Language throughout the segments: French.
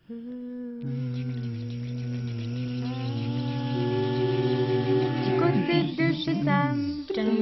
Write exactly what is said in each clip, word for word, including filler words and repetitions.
Du côté de chez Sam.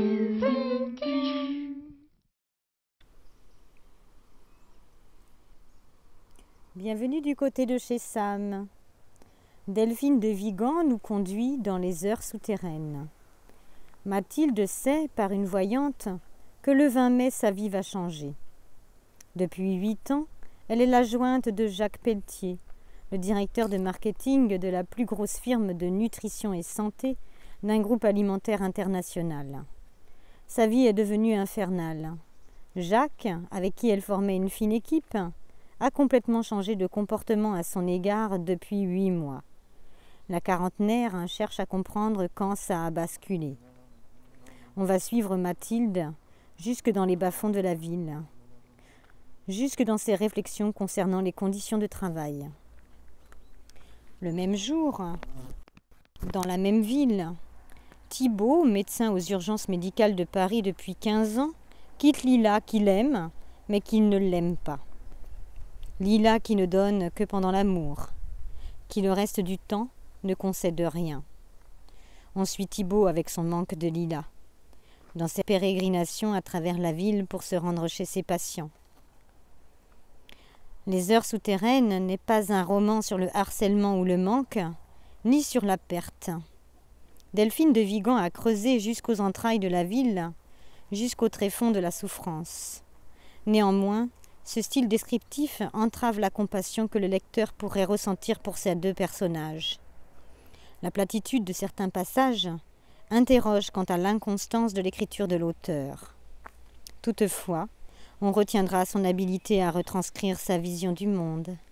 Bienvenue du côté de chez Sam. Delphine de Vigan nous conduit dans les heures souterraines. Mathilde sait, par une voyante, que le vingt mai, sa vie va changer. Depuis huit ans, elle est l'adjointe de Jacques Pelletier, le directeur de marketing de la plus grosse firme de nutrition et santé d'un groupe alimentaire international. Sa vie est devenue infernale. Jacques, avec qui elle formait une fine équipe, a complètement changé de comportement à son égard depuis huit mois. La quarantenaire cherche à comprendre quand ça a basculé. On va suivre Mathilde jusque dans les bas-fonds de la ville, jusque dans ses réflexions concernant les conditions de travail. Le même jour, dans la même ville, Thibault, médecin aux urgences médicales de Paris depuis quinze ans, quitte Lila qu'il aime, mais qu'il ne l'aime pas. Lila qui ne donne que pendant l'amour, qui le reste du temps ne concède rien. On suit Thibault avec son manque de Lila, dans ses pérégrinations à travers la ville pour se rendre chez ses patients. Les heures souterraines n'est pas un roman sur le harcèlement ou le manque, ni sur la perte. Delphine de Vigan a creusé jusqu'aux entrailles de la ville, jusqu'au tréfonds de la souffrance. Néanmoins, ce style descriptif entrave la compassion que le lecteur pourrait ressentir pour ces deux personnages. La platitude de certains passages interroge quant à l'inconstance de l'écriture de l'auteur. Toutefois, on retiendra son habileté à retranscrire sa vision du monde.